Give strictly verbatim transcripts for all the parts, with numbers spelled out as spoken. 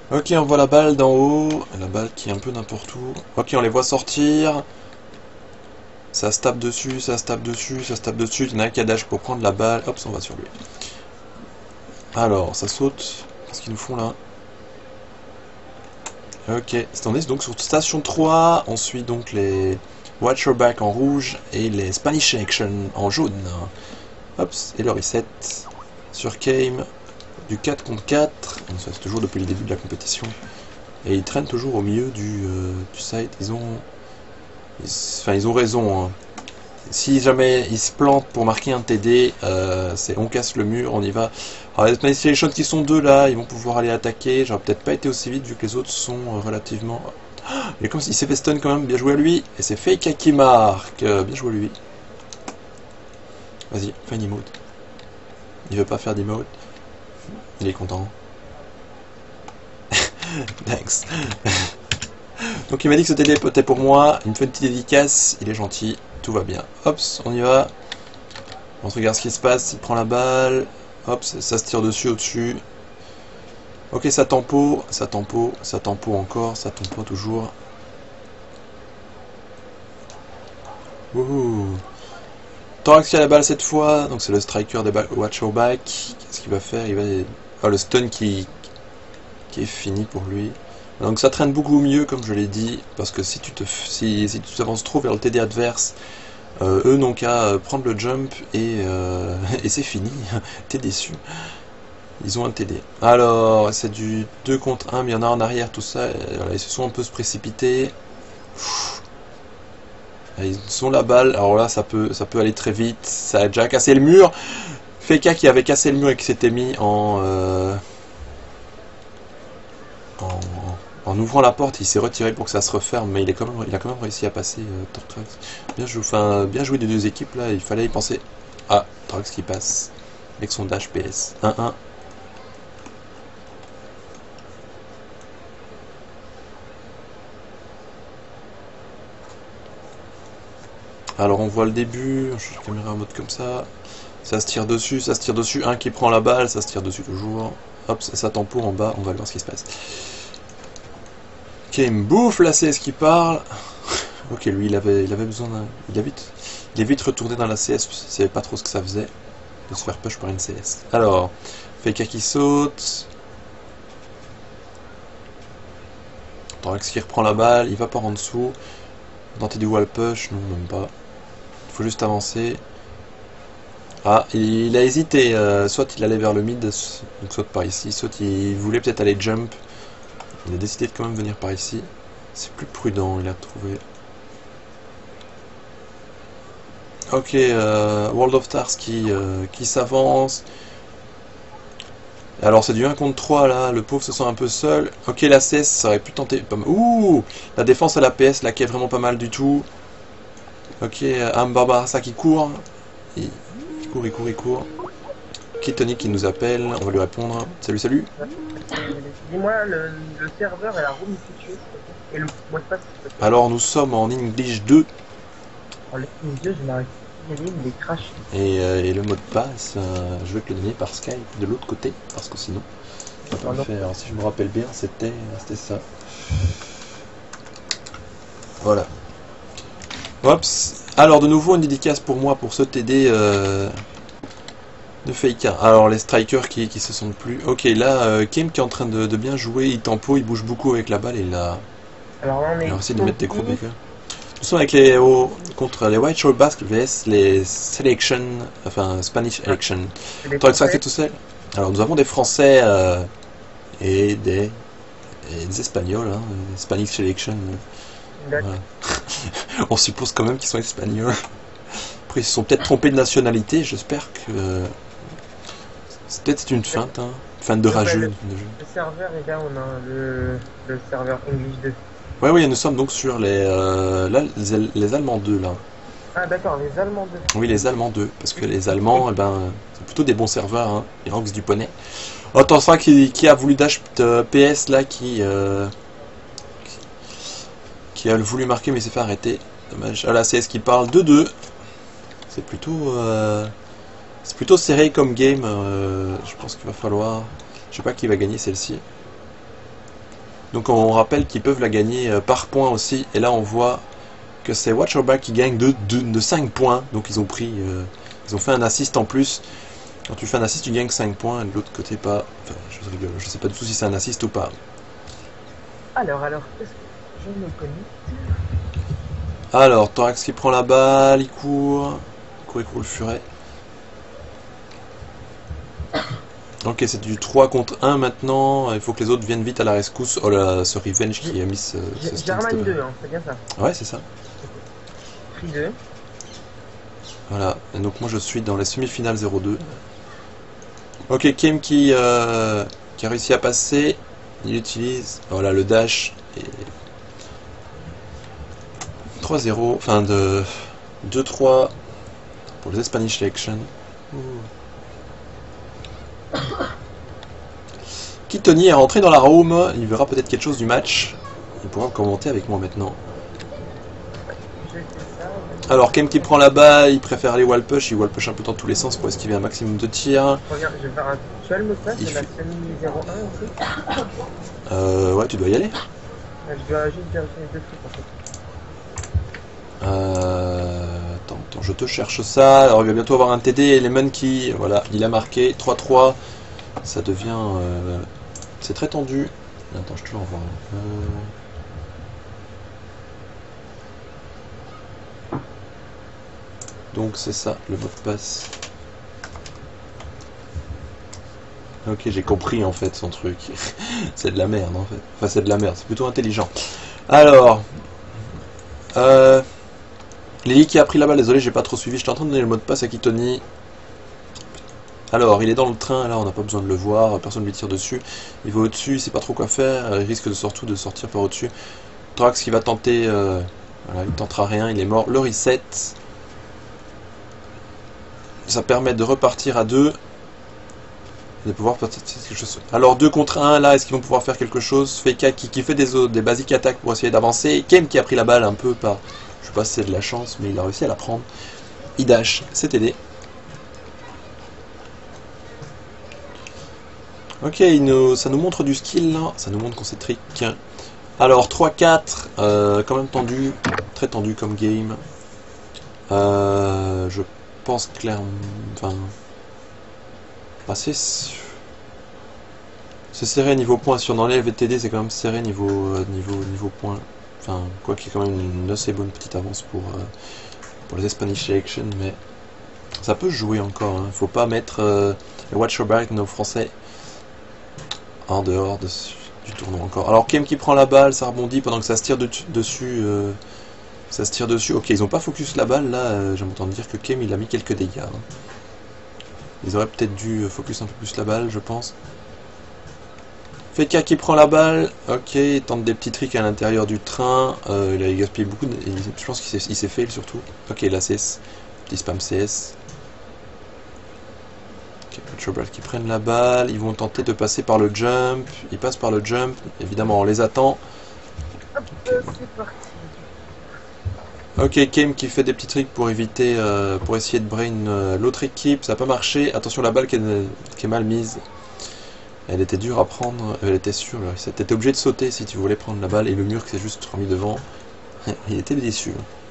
Ok, on voit la balle d'en haut. La balle qui est un peu n'importe où. Ok, on les voit sortir. Ça se tape dessus, ça se tape dessus, ça se tape dessus. Il y en a un qui a dash pour prendre la balle. Hop, on va sur lui. Alors, ça saute. Qu'est-ce qu'ils nous font là? Ok, on est donc sur station trois. On suit donc les Watch Your Back en rouge et les Spanish Action en jaune. Hop, et le reset. Sur Kame, du quatre contre quatre. Ça c'est toujours depuis le début de la compétition. Et ils traînent toujours au milieu du, euh, du site. Ils ont... Ils, enfin, ils ont raison. Hein. Si jamais ils se plantent pour marquer un T D, euh, c'est on casse le mur, on y va. Alors les Spanish Action qui sont deux là, ils vont pouvoir aller attaquer. J'aurais peut-être pas été aussi vite vu que les autres sont euh, relativement... Mais comme il s'est fait stun quand même, bien joué à lui. Et c'est Fake qui marque. Euh, bien joué à lui. Vas-y, fais un emote. Il veut pas faire d'emote. Il est content. Thanks. Donc il m'a dit que ce T D était pour moi. Il me fait une petite dédicace. Il est gentil. Tout va bien. Hop, on y va. On regarde ce qui se passe. Il prend la balle. Hop, ça se tire dessus, au-dessus. Ok, ça tempo. Ça tempo. Ça tempo encore. Ça tempo toujours. Wouhou. Thorax qui a la balle cette fois, donc c'est le striker des Watch Your Back. Qu'est-ce qu'il va faire? Il va... Ah, le stun qui... qui est fini pour lui. Donc ça traîne beaucoup mieux, comme je l'ai dit, parce que si tu te si, si tu t'avances trop vers le T D adverse, euh, eux n'ont qu'à prendre le jump et, euh, et c'est fini. T'es déçu. Ils ont un T D. Alors, c'est du deux contre un, mais il y en a en arrière, tout ça. Voilà, ils se sont un peu précipités. Ils ont la balle, alors là ça peut, ça peut aller très vite, ça a déjà cassé le mur. Feka qui avait cassé le mur et qui s'était mis en, euh, en, en ouvrant la porte, il s'est retiré pour que ça se referme, mais il, est quand même, il a quand même réussi à passer euh, Tortrax. Bien joué, enfin, bien joué des deux équipes là, il fallait y penser. Ah, Tortrax qui passe avec son dash P S. un un. Alors on voit le début, je suis caméra en mode comme ça. Ça se tire dessus, ça se tire dessus. Un qui prend la balle, ça se tire dessus toujours. Hop, ça, ça tempo en bas, on va voir ce qui se passe. Ok, il me bouffe la C S qui parle. Ok, lui il avait, il avait besoin d'un... Il, a vite, il est vite retourné dans la C S, il savait pas trop ce que ça faisait de se faire push par une C S. Alors, Feka qui saute. Thorax qui reprend la balle, il va par en dessous. Tenter du wall push, non même pas. Il faut juste avancer. Ah, il a hésité, euh, soit il allait vers le mid, donc soit par ici, soit il voulait peut-être aller jump. Il a décidé de quand même venir par ici. C'est plus prudent, il a trouvé. Ok, euh, World of Stars qui, euh, qui s'avance. Alors c'est du un contre trois là, le pauvre se sent un peu seul. Ok, la C S, ça aurait pu tenter... Pas mal. Ouh, la défense à la P S là qui est vraiment pas mal du tout. Ok, Am Barbarassa qui court. Il... il court, il court, il court. Kitoni qui nous appelle, on va lui répondre. Salut, salut. Dis-moi, le, le serveur et la room située, et le mot de passe. Alors nous sommes en English deux. Alors, les deux, je n'arrive pas à y aller, il est crash. Et, euh, et le mot de passe, euh, je vais te le donner par Skype de l'autre côté, parce que sinon, je vais pas le faire. Si je me rappelle bien, c'était ça. Voilà. Oups. Alors de nouveau une dédicace pour moi pour ce T D euh, de Faker. Alors les strikers qui, qui se sentent plus. Ok, là, euh, Kim qui est en train de, de bien jouer, il tempo, il bouge beaucoup avec la balle et il a... Alors là, on est... Il a essayé de mettre des gros dégâts. Nous sommes avec les oh, contre les White Shore Basque vs les Selection, enfin Spanish Election. Toi, tu es tout seul. Alors nous avons des Français euh, et, des, et des Espagnols, hein, Spanish Selection. Voilà. On suppose quand même qu'ils sont espagnols. Après ils se sont peut-être trompés de nationalité, j'espère que... Euh, c'est peut-être une feinte, hein. Feinte de rageux. Le, le serveur, et là on a le, le serveur English deux. Oui, oui, nous sommes donc sur les, euh, là, les, les Allemands deux, là. Ah d'accord, les Allemands deux. Oui, les Allemands deux, parce que les Allemands, eh ben, c'est plutôt des bons serveurs, hein, les Ranks du poney. Oh, attends, ça qui, qui a voulu dash de P S, là, qui, euh, qui a voulu marquer, mais il s'est fait arrêter. Dommage. Ah, la C S qui parle deux deux. C'est plutôt, euh, c'est plutôt serré comme game, euh, je pense qu'il va falloir... Je sais pas qui va gagner celle-ci. Donc on rappelle qu'ils peuvent la gagner euh, par points aussi. Et là on voit que c'est Watch Your Back qui gagne de, de, de cinq points. Donc ils ont pris, euh, ils ont fait un assist en plus. Quand tu fais un assist, tu gagnes cinq points. Et de l'autre côté pas. Enfin, je rigole, je sais pas du tout si c'est un assist ou pas. Alors, alors, qu'est-ce que je me connais? Alors, Thorax qui prend la balle, il court. Il court, il court le furet. Ok, c'est du trois contre un maintenant. Il faut que les autres viennent vite à la rescousse. Oh là, ce Revenge qui a mis ce, ce stun, German deux, hein, c'est bien ça. Ouais, c'est ça. Free deux. Voilà, et donc moi je suis dans les semi-finales zéro deux. Ok, Kim qui, euh, qui a réussi à passer. Il utilise, voilà, le dash. Et trois zéro, enfin de deux trois pour les Spanish Selection. Kitoni est rentré dans la room, il verra peut-être quelque chose du match. Il pourra commenter avec moi maintenant. Alors Kem qui prend la balle, il préfère aller wall push, il wall push un peu dans tous les sens pour esquiver un maximum de tirs. Regarde, je vais faire un... Tu as le mot de passe de la semi zéro un aussi? Euh, ouais, tu dois y aller. Je dois juste vérifier les deux trucs en fait. Euh... Attends, attends, je te cherche ça. Alors il va bientôt avoir un T D et Lemon qui, voilà, il a marqué trois trois. Ça devient... Euh... C'est très tendu. Attends, je te l'envoie. Euh... Donc c'est ça, le mot de passe. Ok, j'ai compris en fait son truc. C'est de la merde en fait. Enfin c'est de la merde, c'est plutôt intelligent. Alors... Euh... Lily qui a pris la balle, désolé j'ai pas trop suivi, j'étais en train de donner le mot de passe à Kitoni. Alors il est dans le train, là on n'a pas besoin de le voir, personne ne lui tire dessus. Il va au-dessus, il sait pas trop quoi faire, il risque de surtout de sortir par au-dessus. Thorax qui va tenter... Euh... Voilà, il tentera rien, il est mort. Le reset. Ça permet de repartir à deux. De pouvoir partir quelque chose. Alors deux contre un, là, est-ce qu'ils vont pouvoir faire quelque chose? Feka qui, qui fait des, des basiques attaques pour essayer d'avancer. Kem qui a pris la balle un peu par... Je sais pas si c'est de la chance, mais il a réussi à la prendre. Il dash, c'est aidé. Ok, il nous, ça nous montre du skill, là. Ça nous montre qu'on sait trick. Alors trois quatre, euh, quand même tendu. Très tendu comme game. Euh, je pense clairement... Enfin... Assez... C'est serré niveau points. Si on enlève les T D, c'est quand même serré niveau, euh, niveau, niveau points. Enfin, quoi qu'il y ait quand même une assez bonne petite avance pour, euh, pour les Spanish Selection, mais ça peut jouer encore. Hein. Faut pas mettre euh, les Watch Your Back, nos Français, en dehors de, du tournoi encore. Alors, Kem qui prend la balle, ça rebondit pendant que ça se tire de, dessus. Euh, ça se tire dessus. Ok, ils ont pas focus la balle là. Euh, J'ai entendu dire que Kem il a mis quelques dégâts. Hein. Ils auraient peut-être dû focus un peu plus la balle, je pense. Feka qui prend la balle, ok, il tente des petits tricks à l'intérieur du train, euh, il a gaspillé beaucoup, de... je pense qu'il s'est fail surtout. Ok, la C S, petit spam C S. Ok, Watch qui prennent la balle, ils vont tenter de passer par le jump, ils passent par le jump, évidemment on les attend. Hop, c'est parti. Ok, Kem qui fait des petits tricks pour éviter, euh, pour essayer de brain euh, l'autre équipe, ça n'a pas marché, attention la balle qui est, qui est mal mise. Elle était dure à prendre, elle était sûre, t'étais obligé de sauter si tu voulais prendre la balle et le mur qui s'est juste remis devant. Il était déçu.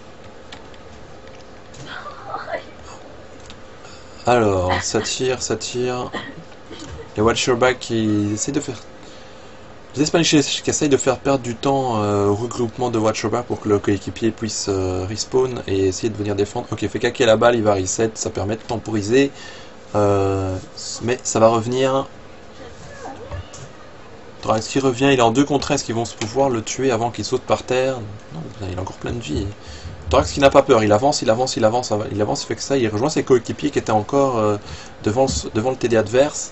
Alors, ça tire, ça tire. Les Watch Your Back qui essaient de faire... Les Spanish qui essayent de faire perdre du temps euh, au regroupement de Watch Your Back pour que le coéquipier puisse euh, respawn et essayer de venir défendre. Ok, fait caquer la balle, il va reset, ça permet de temporiser. Euh, mais ça va revenir... Est-ce qu'il revient? Il est en deux contre un. Est-ce qu'ils vont se pouvoir le tuer avant qu'il saute par terre? Non, il a encore plein de vie. Thorax qui n'a pas peur. Il avance, il avance, il avance, il avance, il fait que ça. Il rejoint ses coéquipiers qui étaient encore euh, devant, le, devant le T D adverse.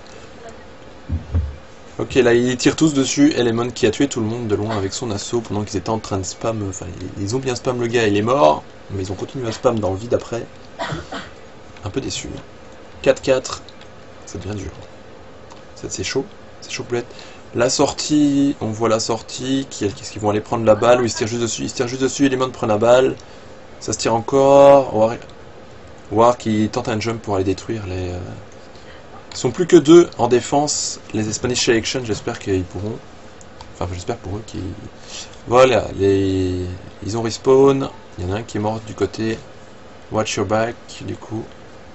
Ok, là ils tirent tous dessus. Element qui a tué tout le monde de loin avec son assaut pendant qu'ils étaient en train de spam. Enfin, ils ont bien spam le gars, il est mort. Mais ils ont continué à spam dans le vide après. Un peu déçu. quatre quatre. Ça devient dur. C'est chaud. C'est chaud poulette. La sortie, on voit la sortie, qu'est-ce qu'ils vont aller prendre la balle, ou ils se tirent juste dessus, ils se tirent juste dessus, Element prend la balle, ça se tire encore, War, War qui tente un jump pour aller détruire les... Euh... Ils sont plus que deux en défense, les Spanish Selection, j'espère qu'ils pourront. Enfin, j'espère pour eux qu'ils... Voilà, les... ils ont respawn. Il y en a un qui est mort du côté Watch Your Back, du coup.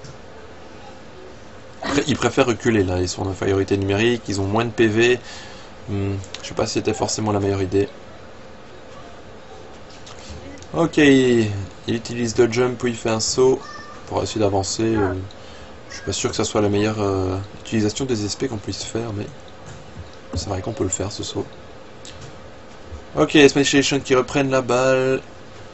Ils préfèrent reculer, là. Ils sont en infériorité numérique, ils ont moins de P V. Hmm, je sais pas si c'était forcément la meilleure idée. Ok, il utilise le jump où il fait un saut pour essayer d'avancer. Euh, je suis pas sûr que ça soit la meilleure euh, utilisation des S P qu'on puisse faire, mais c'est vrai qu'on peut le faire ce saut. Ok, les Spanish qui reprennent la balle.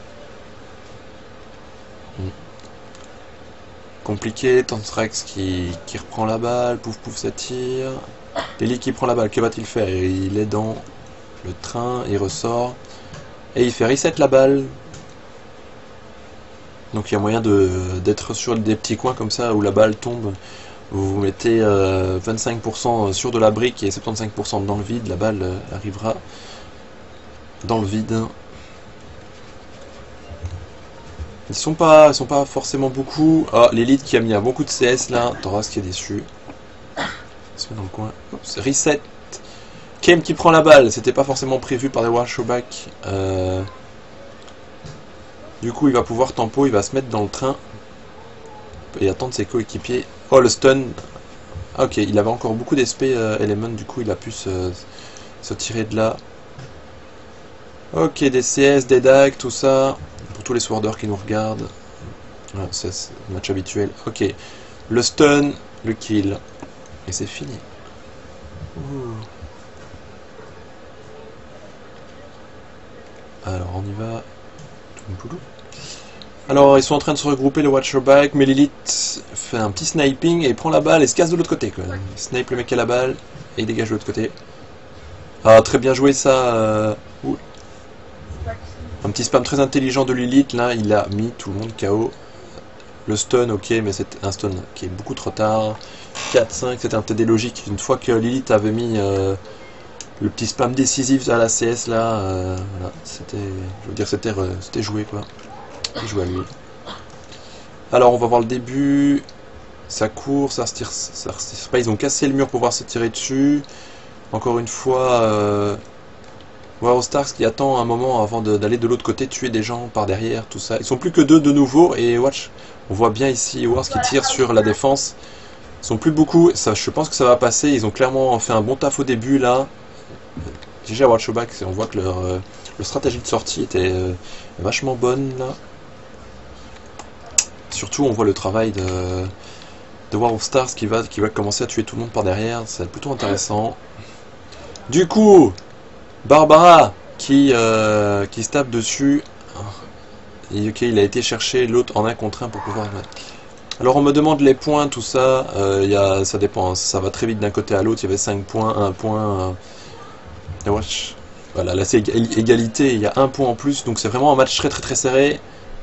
Hmm. Compliqué, Tantrax qui, qui reprend la balle, pouf pouf ça tire. Lily qui prend la balle, que va-t-il faire? Il est dans le train, il ressort. Et il fait reset la balle. Donc il y a moyen d'être sur des petits coins comme ça où la balle tombe. Vous vous mettez euh, vingt-cinq pour cent sur de la brique et soixante-quinze pour cent dans le vide. La balle euh, arrivera dans le vide. Ils sont pas, ils sont pas forcément beaucoup. Ah, l'élite qui a mis un bon coup de C S là. Thoras qui est déçu. Il se met dans le coin. Oups, reset. Kame qui prend la balle. C'était pas forcément prévu par les Warshowback. Euh... Du coup, il va pouvoir tempo. Il va se mettre dans le train et attendre ses coéquipiers. Oh, le stun. Ok, il avait encore beaucoup d'S P euh, Element. Du coup, il a pu se, se tirer de là. Ok, des C S, des D A G, tout ça. Pour tous les sworders qui nous regardent. Voilà, c'est le match habituel. Ok, le stun, le kill. Et c'est fini. Ouh. Alors, on y va. Alors, ils sont en train de se regrouper, le Watcherback, mais l'élite fait un petit sniping et prend la balle et se casse de l'autre côté. Quoi. Il snipe le mec à la balle et il dégage de l'autre côté. Ah, très bien joué ça. Euh... Un petit spam très intelligent de l'élite, là, il a mis tout le monde K O. Le stun, ok, mais c'est un stun qui est beaucoup trop tard. quatre cinq, c'était un T D logique. Une fois que l'élite avait mis euh, le petit spam décisif à la C S, là, euh, voilà, c'était, je veux dire, c'était c'était joué, quoi. Joué à lui. Alors, on va voir le début. Ça court, ça se tire, ça se tire pas. Ils ont cassé le mur pour pouvoir se tirer dessus. Encore une fois, euh, War Stars qui attend un moment avant d'aller de, de l'autre côté, tuer des gens par derrière, tout ça. Ils sont plus que deux de nouveau, et watch, on voit bien ici Wars qui tire sur la défense. Ils sont plus beaucoup, ça, je pense que ça va passer. Ils ont clairement fait un bon taf au début, là. Déjà, Watchback, on voit que leur, euh, leur stratégie de sortie était euh, vachement bonne, là. Surtout, on voit le travail de, de War of Stars qui va, qui va commencer à tuer tout le monde par derrière. C'est plutôt intéressant. Du coup, Barbara qui, euh, qui se tape dessus. Et, ok, il a été chercher l'autre en un contre un pour pouvoir... Alors, on me demande les points, tout ça. Euh, y a, ça dépend, hein, ça va très vite d'un côté à l'autre. Il y avait cinq points, un point... Euh, watch. Voilà, là c'est égalité, il y a un point en plus. Donc, c'est vraiment un match très très très serré.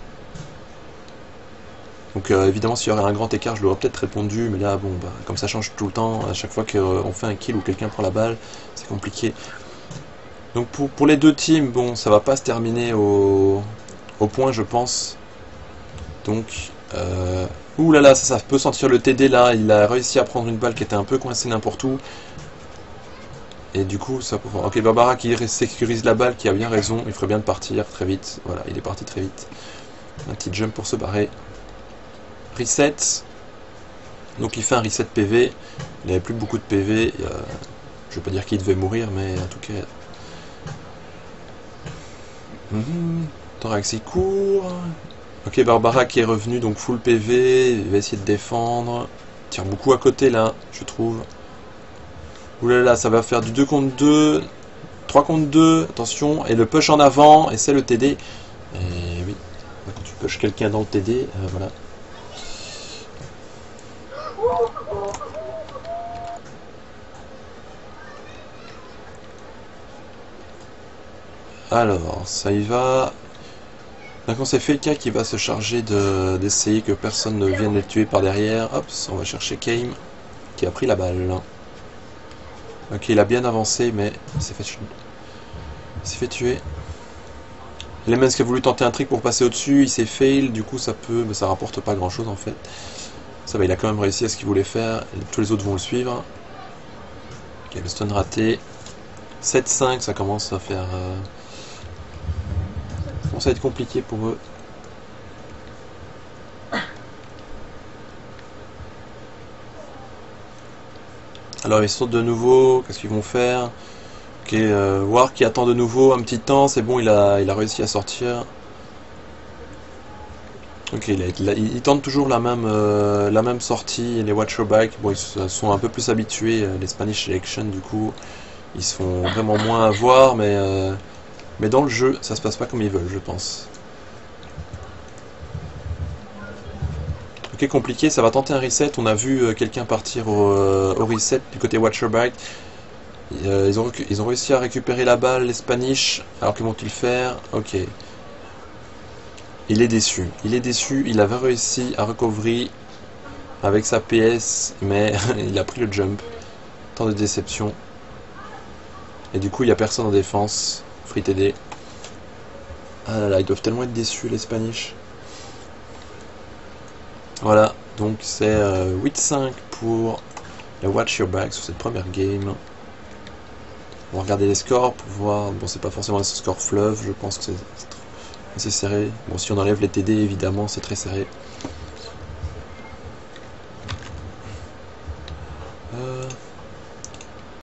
Donc euh, évidemment s'il y aurait un grand écart je l'aurais peut-être répondu, mais là bon bah comme ça change tout le temps, à chaque fois qu'on euh, fait un kill ou quelqu'un prend la balle, c'est compliqué. Donc pour, pour les deux teams, bon ça va pas se terminer au, au point je pense. Donc euh, ouh là là, ça, ça peut sentir le T D là, il a réussi à prendre une balle qui était un peu coincée n'importe où. Et du coup ça peut... Ok, Barbara qui sécurise la balle, qui a bien raison, il ferait bien de partir très vite. Voilà, il est parti très vite. Un petit jump pour se barrer. Reset, donc il fait un reset P V, il n'avait plus beaucoup de P V, euh, je ne veux pas dire qu'il devait mourir, mais en tout cas... Mmh, Thorax il court, ok Barbara qui est revenu, donc full P V, il va essayer de défendre, il tire beaucoup à côté là, je trouve. Oulala, ça va faire du deux contre deux, trois contre deux, attention, et le push en avant, et c'est le T D, et oui, quand tu pushes quelqu'un dans le T D, euh, voilà. Alors, ça y va. D'accord, c'est Felka qui va se charger d'essayer de, que personne ne vienne les tuer par derrière. Hop, on va chercher Kame, qui a pris la balle. Ok, il a bien avancé, mais il s'est fait, fait tuer. Lemens qui a voulu tenter un trick pour passer au-dessus, il s'est fail, du coup ça peut, mais ça rapporte pas grand-chose en fait. Ça va, il a quand même réussi à ce qu'il voulait faire, et tous les autres vont le suivre. Ok, le stun raté. sept cinq, ça commence à faire... Euh... Ça commence à être compliqué pour eux. Alors ils sautent de nouveau, qu'est-ce qu'ils vont faire? Ok, euh, War qui attend de nouveau un petit temps, c'est bon, il a, il a réussi à sortir. Ok, il, a, il, a, il tente toujours la même, euh, la même sortie, les Watcher Back, bon ils se sont un peu plus habitués, les Spanish Selection du coup, ils se font vraiment moins avoir, mais, euh, mais dans le jeu, ça se passe pas comme ils veulent, je pense. Ok, compliqué, ça va tenter un reset, on a vu euh, quelqu'un partir au, euh, au reset du côté Watcher Back. Euh, ils, ont, ils ont réussi à récupérer la balle, les Spanish. Alors qu'ils vont-ils faire? Ok. Il est déçu. Il est déçu. Il avait réussi à recovery avec sa P S, mais il a pris le jump. Tant de déception. Et du coup, il n'y a personne en défense. Free T D. Ah là là, ils doivent tellement être déçus, les Spanish. Voilà. Donc c'est euh, huit cinq pour la Watch Your Back sur cette première game. On va regarder les scores pour voir. Bon, c'est pas forcément les scores fleuve, je pense que c'est assez serré. Bon, si on enlève les T D, évidemment, c'est très serré.